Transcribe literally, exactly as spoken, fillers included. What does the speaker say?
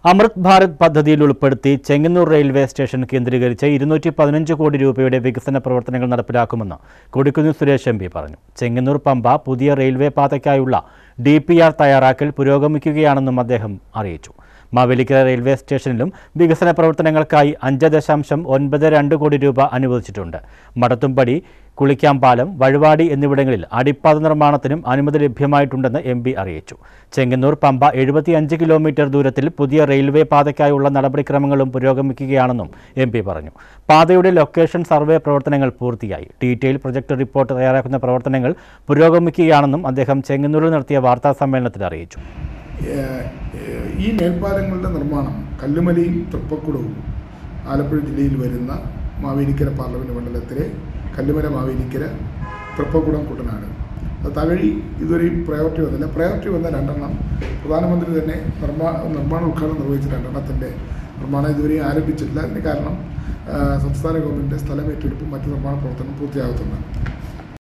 അമൃത് ഭാരത് പദ്ധതിയിൽ ഉൾപ്പെടുത്തി Chengannur railway station കേന്ദ്രീകരിച്ച് ഇരുന്നൂറ്റി പതിനഞ്ച് കോടി രൂപയുടെ വികസന പ്രവർത്തനങ്ങൾ നടപ്പിലാക്കുമെന്ന് കൊടിക്കുന്നിൽ സുരേഷ് എം പി പറഞ്ഞു. ചെങ്ങന്നൂർ പമ്പ പുതിയ റെയിൽവേ പാതയ്ക്കായുള്ള ഡി പി ആർ തയ്യാറാക്കൽ പുരോഗമിക്കുകയാണെന്നും അദ്ദേഹം അറിയിച്ചു. മാവേലിക്കര റെയിൽവേ സ്റ്റേഷനിലും വികസന പ്രവർത്തനങ്ങൾക്കായി അഞ്ച് ദശാംശം ഒൻപത് രണ്ട് കോടി രൂപ അനുവദിച്ചിട്ടുണ്ട്. മടത്തുംപടി, കുളിക്കാംപാലം, വഴുവാടി എന്നിവിടങ്ങളിൽ അടിപ്പാത നിർമ്മാണത്തിനും അനുമതി ലഭ്യമായിട്ടുണ്ടെന്ന് എം പി അറിയിച്ചു. ചെങ്ങന്നൂർ പമ്പ എഴുപത്തിയഞ്ച് കിലോമീറ്റർ ദൂരത്തിൽ പുതിയ റെയിൽവേ പാതയ്ക്കായുള്ള നടപടിക്രമങ്ങളും പുരോഗമിക്കുകയാണെന്നും എം പി പറഞ്ഞു. പാതയുടെ ലൊക്കേഷൻ സർവേ പ്രവർത്തനങ്ങൾ പൂർത്തിയായി. ഡീറ്റെയിൽ പ്രൊജക്ട് റിപ്പോർട്ട് തയ്യാറാക്കുന്ന പ്രവർത്തനങ്ങൾ പുരോഗമിക്കുകയാണെന്നും അദ്ദേഹം ചെങ്ങന്നൂരിൽ നടത്തിയ വാർത്താ സമ്മേളനത്തിൽ അറിയിച്ചു. ഈ മേൽപ്പാലങ്ങളുടെ നിർമ്മാണം കല്ലുമലയും തൃപ്പക്കുടവും ആലപ്പുഴ ജില്ലയിൽ വരുന്ന മാവേലിക്കര പാർലമെൻറ്റ് മണ്ഡലത്തിലെ കല്ലുമല, മാവേലിക്കര, തൃപ്പക്കുടം, കുട്ടനാട് അത് തകഴി ഇതുവരെയും പ്രയോറിറ്റി വന്നില്ല. പ്രയോറിറ്റി വന്ന രണ്ടെണ്ണം പ്രധാനമന്ത്രി തന്നെ നിർമ്മാ നിർമ്മാണ ഉദ്ഘാടനം നിർവഹിച്ച രണ്ടെണ്ണത്തിൻ്റെ നിർമ്മാണം ഇതുവരെയും ആരംഭിച്ചിട്ടില്ല. അതിന് കാരണം സംസ്ഥാന ഗവൺമെൻറ്റിൻ്റെ സ്ഥലം ഏറ്റെടുപ്പും മറ്റ് നിർമ്മാണ പ്രവർത്തനം പൂർത്തിയാകുന്നതാണ്.